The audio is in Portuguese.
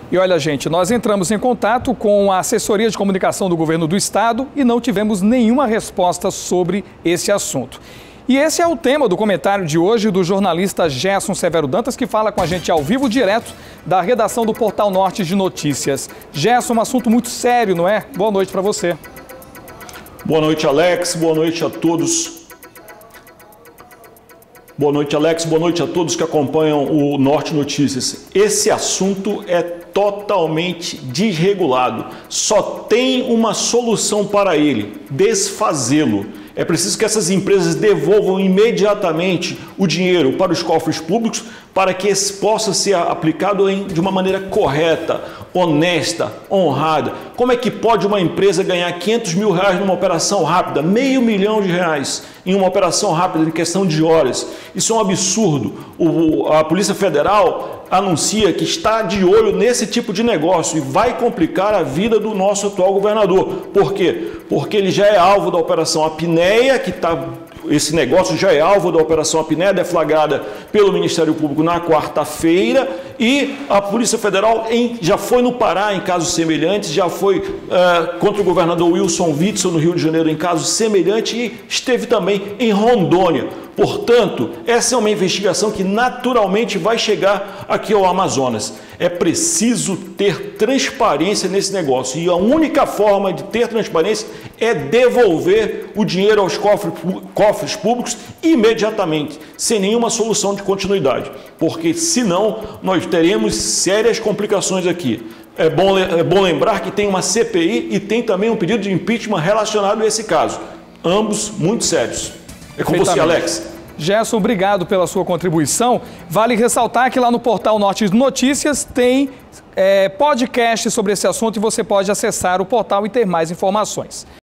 E olha, gente, nós entramos em contato com a assessoria de comunicação do governo do estado e não tivemos nenhuma resposta sobre esse assunto. E esse é o tema do comentário de hoje do jornalista Gerson Severo Dantas, que fala com a gente ao vivo, direto da redação do Portal Norte de Notícias. Gerson, um assunto muito sério, não é? Boa noite para você. Boa noite, Alex. Boa noite a todos. Boa noite, Alex. Boa noite a todos que acompanham o Norte Notícias. Esse assunto é totalmente desregulado. Só tem uma solução para ele: desfazê-lo. É preciso que essas empresas devolvam imediatamente o dinheiro para os cofres públicos para que esse possa ser aplicado de uma maneira correta, honesta, honrada. Como é que pode uma empresa ganhar R$500 mil numa operação rápida, R$500 mil em uma operação rápida em questão de horas? Isso é um absurdo. A Polícia Federal anuncia que está de olho nesse tipo de negócio e vai complicar a vida do nosso atual governador. Por quê? Porque ele já é alvo da Operação Apneia, esse negócio já é alvo da Operação Apneia, deflagrada pelo Ministério Público na quarta-feira, e a Polícia Federal já foi no Pará em casos semelhantes, já foi contra o governador Wilson Witzel no Rio de Janeiro em casos semelhantes e esteve também em Rondônia. Portanto, essa é uma investigação que naturalmente vai chegar aqui ao Amazonas. É preciso ter transparência nesse negócio e a única forma de ter transparência é devolver o dinheiro aos cofres públicos imediatamente, sem nenhuma solução de continuidade, porque senão nós teremos sérias complicações aqui. É bom lembrar que tem uma CPI e tem também um pedido de impeachment relacionado a esse caso, ambos muito sérios. É com você, Alex. Gerson, obrigado pela sua contribuição. Vale ressaltar que lá no Portal Norte de Notícias tem podcast sobre esse assunto e você pode acessar o portal e ter mais informações.